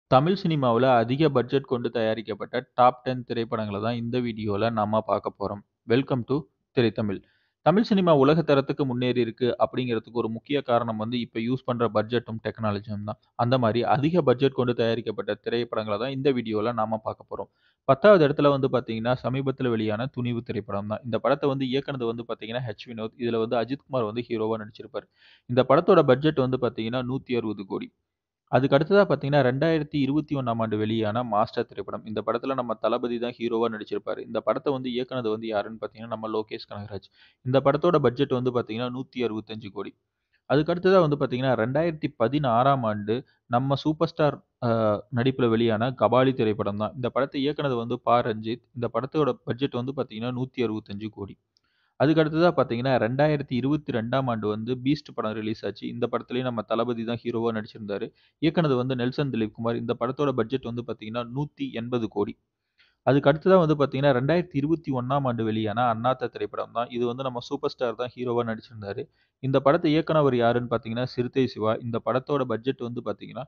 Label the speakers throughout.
Speaker 1: தமிழ் சினிமாவுல அதிக பட்ஜெட் கொண்டு தயாரிக்கப்பட்ட டாப் 10 திரைப்படங்கள தான் இந்த வீடியோல நாம பார்க்க போறோம். Welcome to Thiraitamil. Tamil cinema உலக தரத்துக்கு முன்னேறி இருக்கு அப்படிங்கிறதுக்கு ஒரு முக்கிய காரணம் இப்ப யூஸ் பண்ற பட்ஜெட்டும், டெக்னாலஜியும் தான். அந்த மாரி அதிக பட்ஜெட் கொண்டு தயாரிக்கப்பட்ட திரைப்படங்கள தான் இந்த வீடியோல நாம பார்க்க போறோம். 10வது இடத்துல பார்த்தீங்கன்னா, சமீபத்தில வெளியான துணிவு திரைப்படம் தான். இந்த படத்த இயக்குனது பார்த்தீங்கன்னா, வினோத். இதுல அஜித் குமார் ஹீரோவா நடிச்சிருப்பாரு. இந்த படத்தோட பட்ஜெட் பார்த்தீங்கன்னா, 160 கோடி. அதுக்கு அடுத்ததா பார்த்தீங்கன்னா, 2021ஆம் ஆண்டு வெளியான மாஸ்டர் திரைப்படம். இந்த படத்துல நம்ம தளபதி தான் ஹீரோவா நடிச்சிருப்பாரு. இந்த படத்த இயக்குனது யாருன்னு பார்த்தீங்கன்னா, நம்ம லோகேஷ் கனகராஜ். இந்த படத்தோட பட்ஜெட் பார்த்தீங்கன்னா, 165 கோடி. அதுக்கு அடுத்ததா பார்த்தீங்கன்னா, 2016ஆம் ஆண்டு நம்ம சூப்பர் ஸ்டார் அ நடிப்புல வெளியான கபாலி திரைப்படம் தான். இந்த படத்த இயக்குனது ரஞ்சித். இந்த படத்தோட பட்ஜெட் பார்த்தீங்கன்னா, 165 கோடி. அதுக்கு அடுத்ததா பார்த்தீங்கன்னா, 2022ஆம் ஆண்டு பீஸ்ட் படம் ரிலீஸ் ஆச்சு. இந்த படத்திலேயும் நம்ம தளபதி தான் ஹீரோவா நடிச்சிருந்தாரு. இயக்குனது நெல்சன் திலீப் குமார். இந்த படத்தோட பட்ஜெட் பார்த்தீங்கன்னா, 180 கோடி. அதுக்கு அடுத்ததா பார்த்தீங்கன்னா, 2021ஆம் ஆண்டு வெளியான அண்ணாத்த திரைப்படம் தான். இது நம்ம சூப்பர் ஸ்டார் தான் ஹீரோவா நடிச்சிருந்தாரு. இந்த படத்த இயக்குனவர் யாருன்னு பார்த்தீங்கன்னா, சிறுத்தை சிவா. இந்த படத்தோட பட்ஜெட் பார்த்தீங்கன்னா,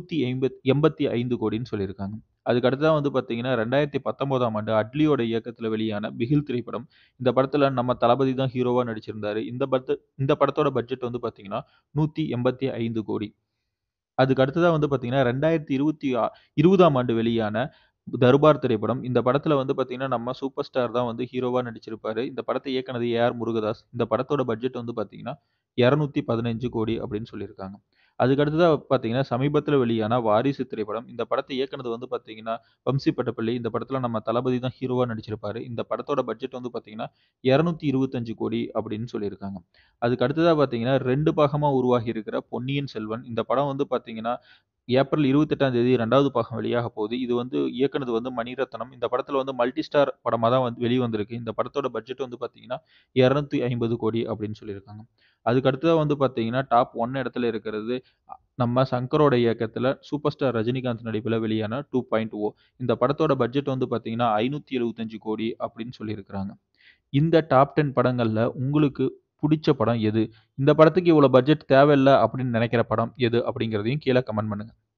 Speaker 1: 185 கோடின்னு சொல்லியிருக்காங்க. அதுக்கு அடுத்ததா பார்த்தீங்கன்னா, 2019ஆம் ஆண்டு அட்லியோட இயக்கத்துல வெளியான பிகில் திரைப்படம். இந்த படத்துல நம்ம தளபதி தான் ஹீரோவா நடிச்சிருந்தாரு. இந்த படத்தோட பட்ஜெட் பார்த்தீங்கன்னா, 185 கோடி. அதுக்கு அடுத்ததா பார்த்தீங்கன்னா, 2020ஆம் ஆண்டு வெளியான தர்பார் திரைப்படம். இந்த படத்துல பார்த்தீங்கன்னா, நம்ம சூப்பர் ஸ்டார் தான் ஹீரோவா நடிச்சிருப்பாரு. இந்த படத்த இயக்குனது ஏ.ஆர். முருகதாஸ். இந்த படத்தோட பட்ஜெட் பார்த்தீங்கன்னா, 215 கோடி அப்படின்னு சொல்லியிருக்காங்க. அதுக்கு அடுத்ததா பார்த்தீங்கன்னா, சமீபத்தில வெளியான வாரிசு திரைப்படம். இந்த படத்த இயக்குனது பார்த்தீங்கன்னா, வம்சி பட்டப்பள்ளி. இந்த படத்துல நம்ம தளபதி தான் ஹீரோவா நடிச்சிருப்பாரு. இந்த படத்தோட பட்ஜெட் பார்த்தீங்கன்னா, 225 கோடி அப்படின்னு சொல்லியிருக்காங்க. அதுக்கு அடுத்ததா பார்த்தீங்கன்னா, 2 பாகமா உருவாகி இருக்கிற பொன்னியின் செல்வன். இந்த படம் பார்த்தீங்கன்னா, ஏப்ரல் 28ஆம் தேதி 2வது பாகம் வெளியாக போகுது. இது இயக்குனது மணிரத்னம். இந்த படத்துல மல்டி ஸ்டார் படமா தான் வெளிவந்திருக்கு. இந்த படத்தோட பட்ஜெட் பார்த்தீங்கன்னா, 250 கோடி அப்படின்னு சொல்லியிருக்காங்க. அதுக்கு அடுத்ததா பார்த்தீங்கன்னா, டாப் 1 இடத்துல இருக்கிறது நம்ம சங்கரோட இயக்கத்துல சூப்பர் ஸ்டார் ரஜினிகாந்த் நடிப்புல வெளியான 2.0. இந்த படத்தோட பட்ஜெட் பார்த்தீங்கன்னா, 575 கோடி அப்படின்னு சொல்லியிருக்கிறாங்க. இந்த டாப் 10 படங்கள்ல உங்களுக்கு புடிச்ச படம் எது? இந்த படத்துக்கு இவ்வளோ பட்ஜெட் தேவையில்ல அப்படின்னு நினைக்கிற படம் எது? அப்படிங்கிறதையும் கீழ கமெண்ட் பண்ணுங்க.